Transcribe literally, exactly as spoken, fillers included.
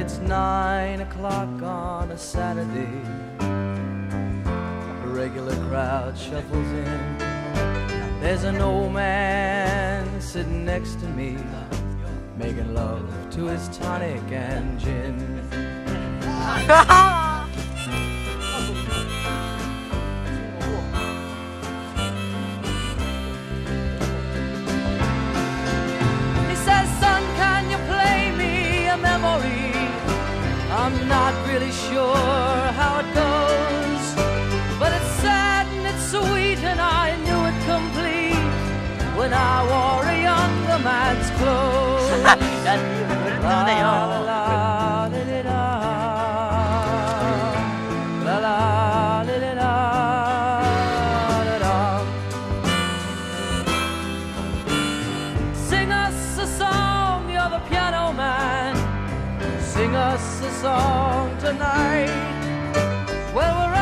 it's nine o'clock on a Saturday. A regular crowd shuffles in. There's an old man sitting next to me, making love to his tonic and gin. I'm not really sure how it goes, but it's sad and it's sweet, and I knew it complete when I wore a younger man's clothes. La la la la la la la la. Sing us a song, you're the piano man. Sing us a song tonight. Well, we're